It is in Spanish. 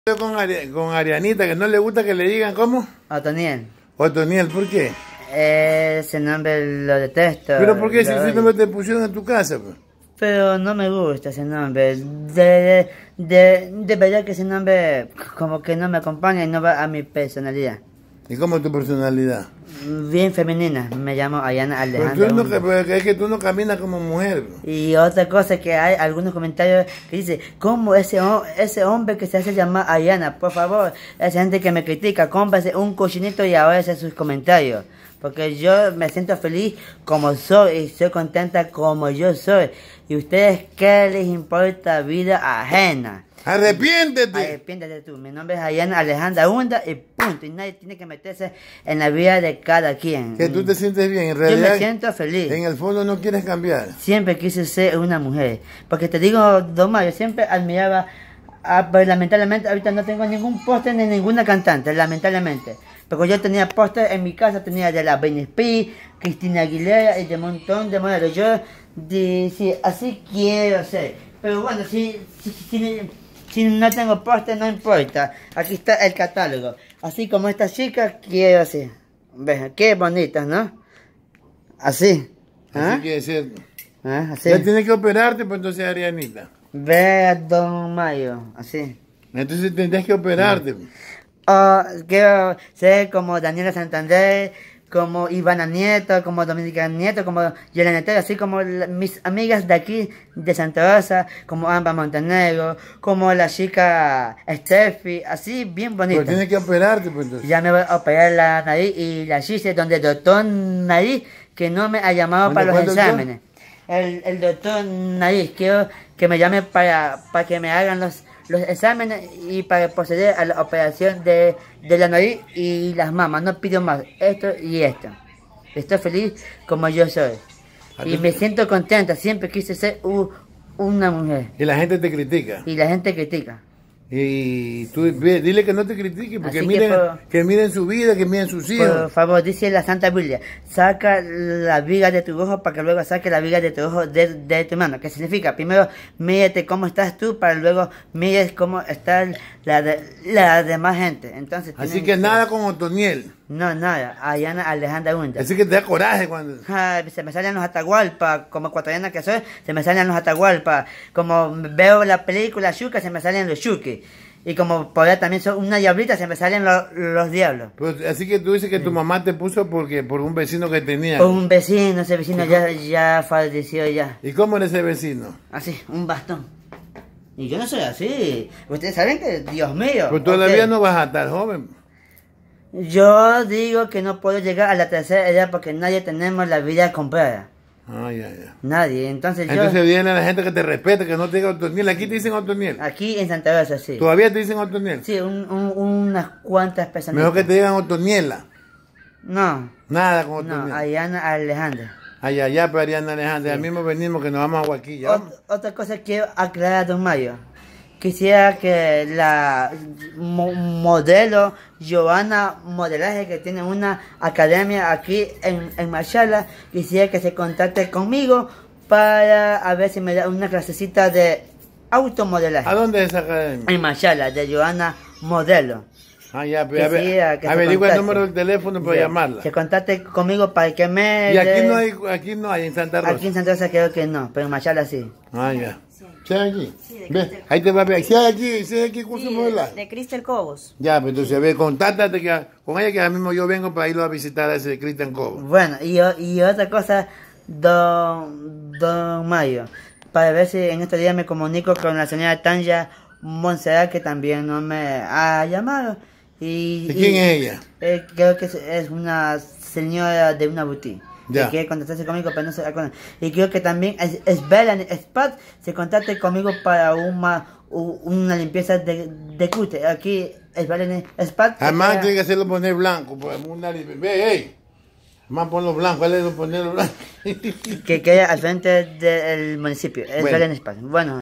Con Arianita, que no le gusta que le digan ¿cómo? Otoniel. Otoniel, ¿por qué? Ese nombre lo detesto. ¿Pero por qué? Si ese nombre te pusieron en tu casa, pues. Pero no me gusta ese nombre. De verdad que ese nombre como que no me acompaña y no va a mi personalidad. ¿Y cómo es tu personalidad? Bien femenina. Me llamo Ayana Alejandra. Pero es que tú no caminas como mujer. Y otra cosa que hay algunos comentarios que dice, ¿cómo ese hombre que se hace llamar Ayana? Por favor, esa gente que me critica, cómprase un cochinito y ahora hace sus comentarios. Porque yo me siento feliz como soy y soy contenta como yo soy. ¿Y ustedes qué les importa vida ajena? ¡Arrepiéntete! Arrepiéntete tú. Mi nombre es Ayana Alejandra Hunda y punto. Y nadie tiene que meterse en la vida de cada quien. Que tú te sientes bien, en realidad. Yo me siento feliz. En el fondo no quieres cambiar. Siempre quise ser una mujer. Porque te digo, Don Mario, siempre admiraba, pero lamentablemente ahorita no tengo ningún póster ni ninguna cantante, lamentablemente. Porque yo tenía póster en mi casa, tenía de la Britney Spears, Cristina Aguilera y de un montón de modelos. Yo, sí, así quiero ser. Pero bueno, si no tengo póster, no importa. Aquí está el catálogo. Así como esta chica, quiero ser. ¿Ves? Qué bonitas, ¿no? Así. ¿Ah? Así quiere ser. ¿Ah? Así. Ya tienes que operarte, pues entonces, Arianita. Ve, Don Mayo, así. Entonces tendrías que operarte. Quiero ser como Daniela Santander, como Ivana Nieto, como Dominica Nieto, como Yelena Netero, así como mis amigas de aquí, de Santa Rosa, como Amba Montenegro, como la chica Steffi, así bien bonita. Pero tienes que operarte, pues entonces. Ya me voy a operar la nariz y la chiste donde el doctor Nariz, que no me ha llamado para los exámenes. El doctor Nariz, quiero que me llame para que me hagan los exámenes y para proceder a la operación de la nariz y las mamas. No pido más, esto y esto. Estoy feliz como yo soy. Y me siento contenta, siempre quise ser una mujer. Y la gente te critica. Y la gente critica. Y tú dile que no te critique, porque que miren su vida, que miren sus hijos. Por favor, dice la Santa Biblia, saca la viga de tu ojo para que luego saque la viga de tu ojo de tu mano. ¿Qué significa? Primero, mírate cómo estás tú para luego mires cómo está la demás gente. Entonces, así que nada con Otoniel. No, nada, Ayana Alejandra Hunda. Así que te da coraje cuando... Se me salen los Atahualpa, como ecuatoriana que soy, se me salen los Atahualpa. Como veo la película Shuka, se me salen los Shuki. Y como por allá también soy una diablita, se me salen los diablos. Pues, así que tú dices que tu mamá te puso por un vecino que tenía. Por un vecino, ese vecino ya falleció ya. ¿Y cómo era ese vecino? Así, un bastón. Y yo no soy así. Ustedes saben que, Dios mío. Pues todavía no vas a estar joven. Yo digo que no puedo llegar a la tercera edad porque nadie tenemos la vida comprada. Ya. Nadie, entonces viene la gente que te respeta, que no te diga Otoniel. Aquí te dicen Otoniel. Aquí en Santa Rosa, sí. ¿Todavía te dicen Otoniel? Sí, unas cuantas personas. Mejor que te digan Otoniela. No. Nada con Otoniel. No, Ayana Alejandra. Allá, pero Ariana Alejandra. Sí. Al mismo venimos que nos vamos a Guaquilla. Otra cosa que quiero aclarar, Don Mario. Quisiera que la modelo Joana Modelaje, que tiene una academia aquí en Machala, quisiera que se contacte conmigo para a ver si me da una clasecita de automodelaje. ¿A dónde es esa academia? En Machala, de Joana Modelo. Ya, pues averigua el número del teléfono para llamarla. Se contacte conmigo para que me... ¿Y aquí no hay en Santa Rosa? Aquí en Santa Rosa creo que no, pero en Machala sí. Ya. ¿Sí aquí? Ve, ahí te va a ver. ¿Sí aquí curso modelaje? De Cristel Cobos. Ya, pues entonces, ve, contáctate con ella, que ahora mismo yo vengo para irlo a visitar a ese Cristel Cobos. Bueno, y otra cosa, Don Mario, para ver si en estos días me comunico con la señora Tanya Montserrat, que también no me ha llamado. ¿De quién es ella? Creo que es una señora de una boutique. Que quiere contactarse conmigo, pero no se da cuenta. Y creo que también es Belén Spat se contacte conmigo para una limpieza de cute. Aquí es Belén Spat. Además tiene que hacerlo poner blanco. Ve, además ponlo blanco, ponerlo blanco. Que quede al frente del municipio. Es Belén Spat. Bueno.